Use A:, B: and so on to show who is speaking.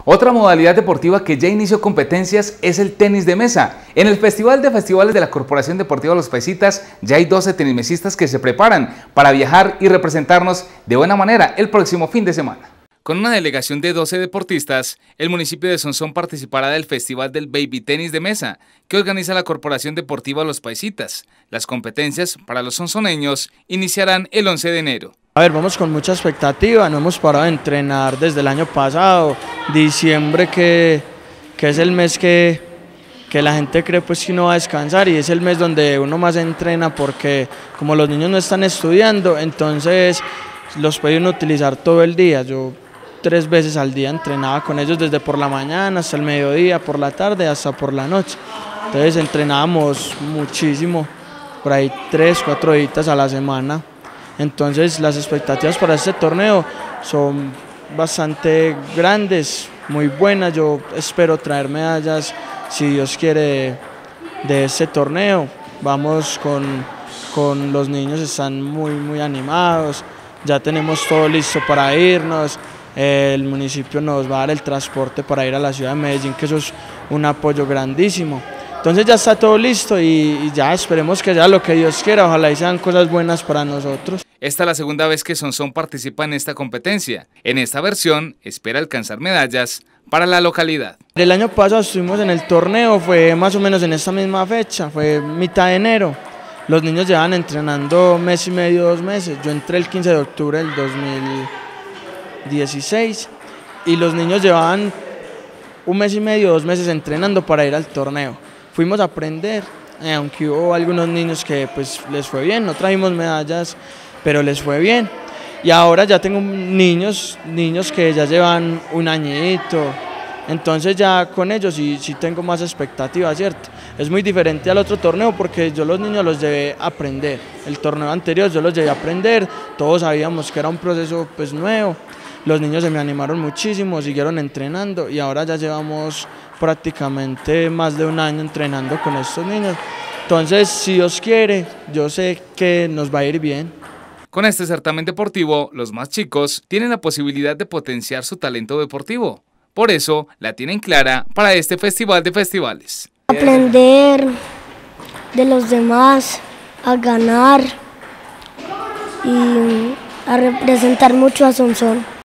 A: Otra modalidad deportiva que ya inició competencias es el tenis de mesa. En el Festival de Festivales de la Corporación Deportiva Los Paisitas ya hay 12 tenismesistas que se preparan para viajar y representarnos de buena manera el próximo fin de semana. Con una delegación de 12 deportistas, el municipio de Sonsón participará del Festival del Baby Tenis de Mesa, que organiza la Corporación Deportiva Los Paisitas. Las competencias para los sonsoneños iniciarán el 11 de enero.
B: A ver, vamos con mucha expectativa, no hemos parado de entrenar desde el año pasado, diciembre que es el mes que la gente cree pues que uno va a descansar y es el mes donde uno más entrena porque como los niños no están estudiando, entonces los pueden utilizar todo el día. Yo 3 veces al día entrenaba con ellos desde por la mañana hasta el mediodía, por la tarde hasta por la noche. Entonces entrenábamos muchísimo, por ahí 3, 4 días a la semana. Entonces las expectativas para este torneo son bastante grandes, muy buenas. Yo espero traer medallas, si Dios quiere, de este torneo. Vamos con los niños, están muy animados, ya tenemos todo listo para irnos. El municipio nos va a dar el transporte para ir a la ciudad de Medellín, que eso es un apoyo grandísimo. Entonces ya está todo listo y ya esperemos que sea lo que Dios quiera, ojalá y sean cosas buenas para nosotros.
A: Esta es la segunda vez que Sonsón participa en esta competencia. En esta versión espera alcanzar medallas para la localidad.
B: El año pasado estuvimos en el torneo, fue más o menos en esta misma fecha, fue mitad de enero. Los niños llevan entrenando 1 mes y medio, 2 meses. Yo entré el 15 de octubre del 2016 y los niños llevaban 1 mes y medio, 2 meses entrenando para ir al torneo. Fuimos a aprender, aunque hubo algunos niños que pues les fue bien, no trajimos medallas, pero les fue bien. Y ahora ya tengo niños que ya llevan 1 añito, entonces ya con ellos sí tengo más expectativas, ¿cierto? Es muy diferente al otro torneo porque yo los niños los llevé a aprender. El torneo anterior yo los llevé a aprender, todos sabíamos que era un proceso pues nuevo. Los niños se me animaron muchísimo, siguieron entrenando y ahora ya llevamos prácticamente más de 1 año entrenando con estos niños. Entonces, si Dios quiere, yo sé que nos va a ir bien.
A: Con este certamen deportivo, los más chicos tienen la posibilidad de potenciar su talento deportivo. Por eso, la tienen clara para este Festival de Festivales.
C: Aprender de los demás, a ganar y a representar mucho a Sonsón.